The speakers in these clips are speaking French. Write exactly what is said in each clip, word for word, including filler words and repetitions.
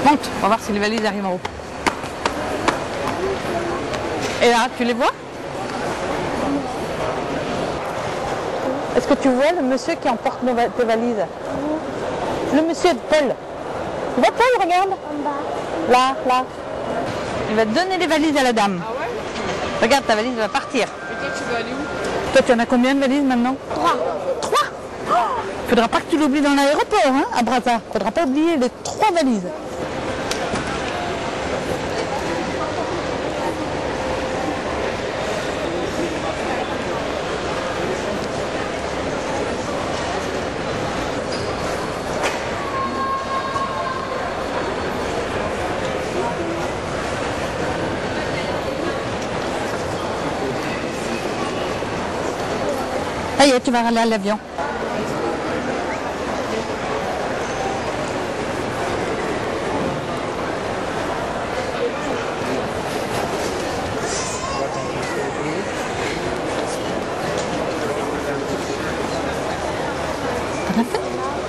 Monte, on va voir si les valises arrivent en haut. Et là, tu les vois? Est-ce que tu vois le monsieur qui emporte nos va tes valises? Le monsieur de Paul. Tu vois Paul, regarde. Là, là. Il va te donner les valises à la dame. Ah ouais? Regarde, ta valise va partir. Et toi, tu vas aller où? Toi, tu en as combien de valises maintenant? Trois. Trois? Oh, faudra pas que tu l'oublies dans l'aéroport, hein, à Brazza. Faudra pas oublier les trois valises. Ça y est, tu vas aller à l'avion. T'en as fait?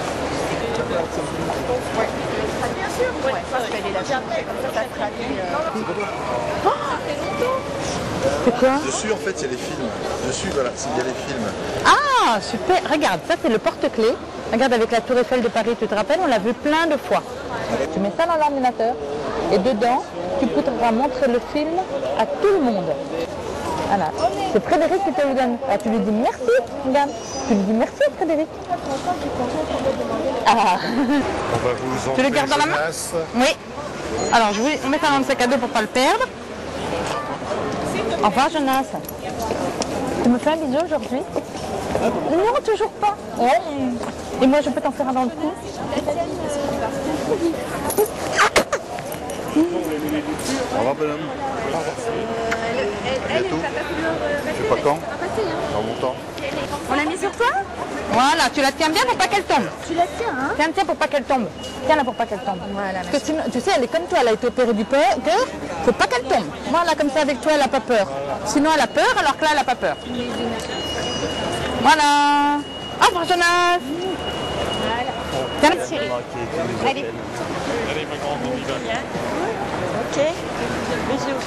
Ouais. Bien sûr, ouais. Parce qu'elle est là. Comme ça, ça sera Oh, c'est quoi? Dessus, en fait, il y a les films. Dessus, voilà, il y a les films. Ah, super. Regarde, ça c'est le porte-clés. Regarde, avec la Tour Eiffel de Paris, tu te rappelles, on l'a vu plein de fois. Tu mets ça dans l'ordinateur et dedans, tu pourras montrer le film à tout le monde. Voilà. C'est Frédéric qui te le donne. Alors, tu lui dis merci, regarde. Tu lui dis merci, Frédéric. Ah. On va vous Tu le gardes dans la main? Oui. Alors, je vais mettre ça dans le sac à dos pour ne pas le perdre. Au revoir, Jonas. Tu me fais un bisou aujourd'hui? Non, toujours pas. Ouais. Et moi, je peux t'en faire un dans le cou? Au revoir, bonhomme. Au revoir. Bientôt. Je sais pas quand. Dans mon temps. On l'a mis sur toi? Voilà, tu la tiens bien pour pas qu'elle tombe. Tu la tiens, hein? Tiens, tiens pour pas qu'elle tombe. Tiens-la pour pas qu'elle tombe. Voilà. Parce que sinon, tu sais, elle est comme toi, elle a été opérée du cœur. Faut pas qu'elle tombe. Voilà, comme ça, avec toi, elle a pas peur. Sinon, elle a peur, alors que là, elle a pas peur. Voilà. Au revoir, Jonas. Voilà. Tiens, Chérie. Allez. Allez, ma grande, on y va. Ok. Bisous.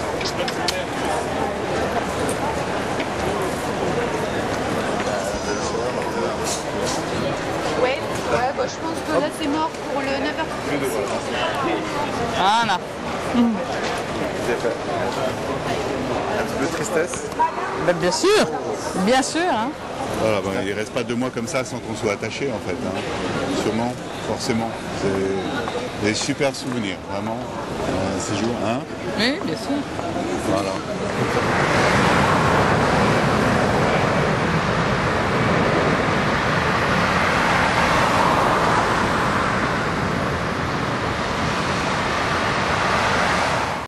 Ouais, ouais, bah, je pense que là c'est mort pour le neuf heures. Voilà. J'ai fait. Un petit peu de tristesse. Ben, bien sûr. Bien sûr. Hein. Voilà, ben, il ne reste pas deux mois comme ça sans qu'on soit attaché en fait. Hein. Sûrement, forcément. C'est des super souvenirs, vraiment. Un séjour, hein? Oui, bien sûr. Voilà.